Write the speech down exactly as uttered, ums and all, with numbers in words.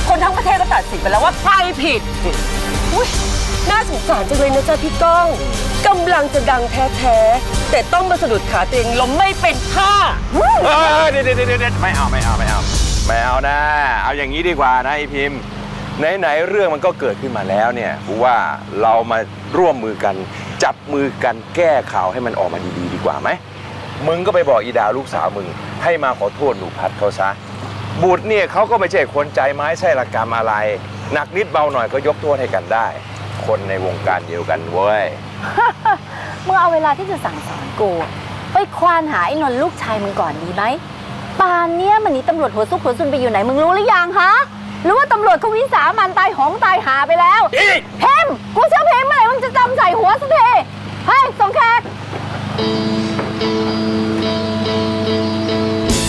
คนทั้งประเทศก็ตัดสินไปแล้วว่าใครผิดอุ้ยน่าสงสารจังเลยนะจ๊ะพี่ก้องกำลังจะดังแท้ๆแต่ต้องมาสะดุดขาตัวเองล้มไม่เป็นท่าเออเดี๋ยวเดี๋ยวเดี๋ยวไม่เอาไม่เอาไม่เอาไม่เอานะเอาอย่างนี้ดีกว่านะไอพิมพ์ไหนๆเรื่องมันก็เกิดขึ้นมาแล้วเนี่ยกูว่าเรามาร่วมมือกันจับมือกันแก้ข่าวให้มันออกมาดีๆดีกว่าไหมมึงก็ไปบอกอีดาวลูกสาวมึงให้มาขอโทษหนูพัดเขาซะบุตรเนี่ยเขาก็ไม่ใช่คนใจไม้ไส้ระกรรมอะไรหนักนิดเบาหน่อยก็ยกโทษให้กันได้คนในวงการเดียวกันเว้ยมึงเอาเวลาที่จะสั่งสอนกูไปควานหาไอ้นนท์ลูกชายมึงก่อนดีไหมป่านเนี้ยมันหนีตำรวจหัวซุกหัวซุนไปอยู่ไหนมึงรู้หรือยังฮะหรือว่าตำรวจเขาวิสามันตายหองตายหาไปแล้วเพมกูเชื่อเพมเมื่อไหร่มึงจะจำใส่หัวสักทีเฮ้ยส่งแขก